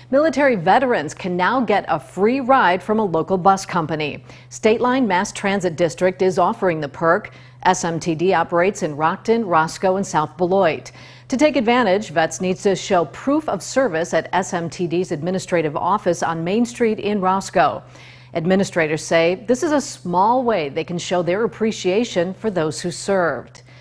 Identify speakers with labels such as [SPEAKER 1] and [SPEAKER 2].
[SPEAKER 1] Military veterans can now get a free ride from a local bus company. Stateline Mass Transit District is offering the perk. SMTD operates in Rockton, Roscoe, and South Beloit. To take advantage, vets need to show proof of service at SMTD's administrative office on Main Street in Roscoe. Administrators say this is a small way they can show their appreciation for those who served.